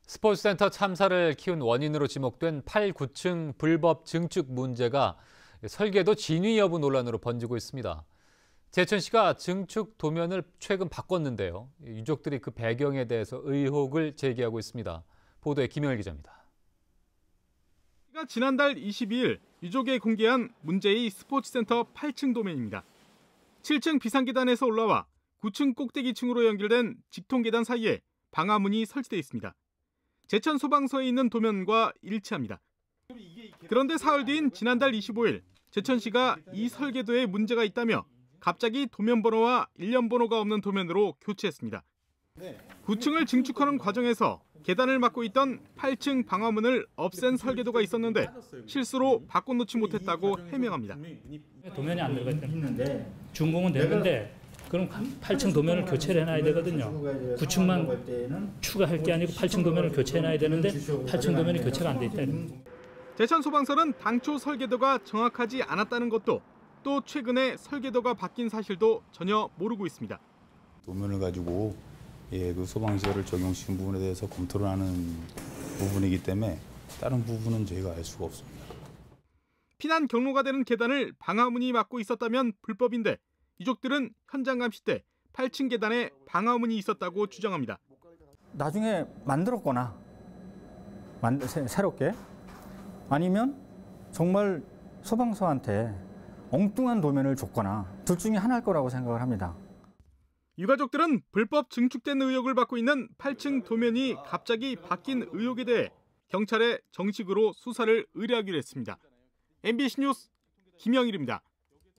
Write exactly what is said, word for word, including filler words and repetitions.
스포츠센터 참사를 키운 원인으로 지목된 팔, 구 층 불법 증축 문제가 설계도 진위 여부 논란으로 번지고 있습니다. 제천시가 증축 도면을 최근 바꿨는데요. 유족들이 그 배경에 대해서 의혹을 제기하고 있습니다. 보도에 김영일 기자입니다. 지난달 이십이일 유족에 공개한 문제의 스포츠센터 팔 층 도면입니다. 칠 층 비상계단에서 올라와 구 층 꼭대기층으로 연결된 직통계단 사이에 방화문이 설치되어 있습니다. 제천 소방서에 있는 도면과 일치합니다. 그런데 사흘 뒤인 지난달 이십오일 제천시가 이 설계도에 문제가 있다며 갑자기 도면 번호와 일련 번호가 없는 도면으로 교체했습니다. 구 층을 증축하는 과정에서 계단을 막고 있던 팔 층 방화문을 없앤 설계도가 있었는데 실수로 바꿔놓지 못했다고 해명합니다. 도면이 안 들어가 있는데 준공은 되는데 그럼 팔 층 도면을 교체를 해놔야 되거든요. 구 층만 추가할 게 아니고 팔 층 도면을 교체해놔야 되는데 팔 층 도면이 교체가 안 돼 있다. 제천 소방서는 당초 설계도가 정확하지 않았다는 것도 또 최근에 설계도가 바뀐 사실도 전혀 모르고 있습니다. 도면을 가지고 예, 그 소방시설을 적용시킨 부분에 대해서 검토를 하는 부분이기 때문에 다른 부분은 저희가 알 수가 없습니다. 피난 경로가 되는 계단을 방화문이 막고 있었다면 불법인데 유족들은 현장 감시 때 팔 층 계단에 방화문이 있었다고 주장합니다. 나중에 만들었거나 만, 새, 새롭게 아니면 정말 소방서한테 엉뚱한 도면을 줬거나 둘 중에 하나일 거라고 생각을 합니다. 유가족들은 불법 증축된 의혹을 받고 있는 팔 층 도면이 갑자기 바뀐 의혹에 대해 경찰에 정식으로 수사를 의뢰하기로 했습니다. 엠비씨 뉴스 김영일입니다.